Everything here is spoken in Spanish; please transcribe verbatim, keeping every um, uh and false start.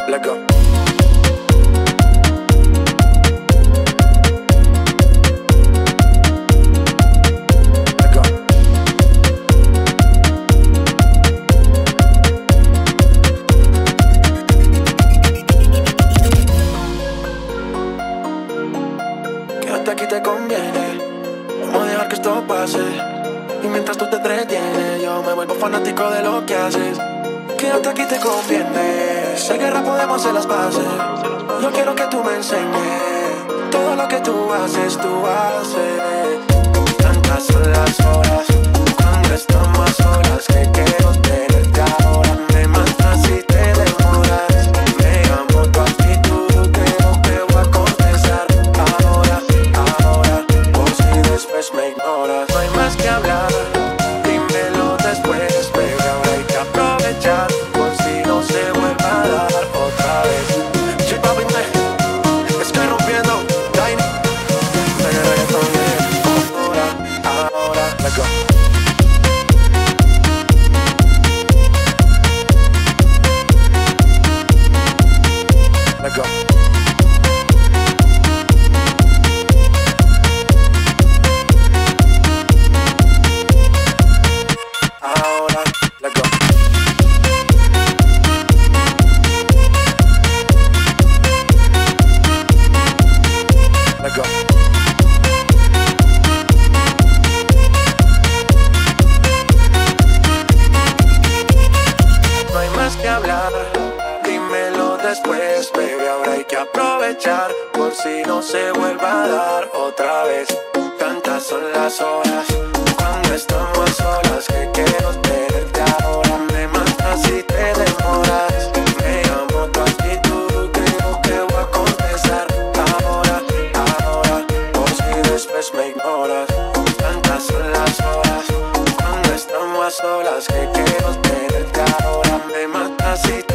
let go. Let go. Quédate aquí, te conviene. Vamos a dejar que esto pase. Y mientras tú te entretienes, yo me vuelvo fanático de lo que haces. Quédate aquí, te conviene. Si hay guerra podemos hacer las paces. Yo quiero que tú me enseñes todo lo que tú haces, tú haces. Tantas son las horas cuando estamos a solas que quiero tenerte ahora. Me matas si te demoras. Me amo tu actitud, creo que voy a contestar ahora, ahora. Por si después me ignoras. No hay más que hablar, dímelo después, baby. Ahora hay que aprovechar por si no se vuelve a dar otra vez. Sí, papi, me estoy rompiendo, Tiny. Pero reggaetón de ahora, ahora, let go. Let go. Ahora, let go. Let go. No hay más que hablar, dímelo después, baby. Ahora hay que aprovechar por si no se vuelva a dar otra vez. Tantas son las horas cuando estamos a solas que quiero tenerte ahora. Me matas si te demoras. Me amo tu actitud, creo que voy a contestar ahora, ahora. Por si después me ignoras. Tantas son las horas cuando estamos a solas que quiero tenerte ahora. Me matas si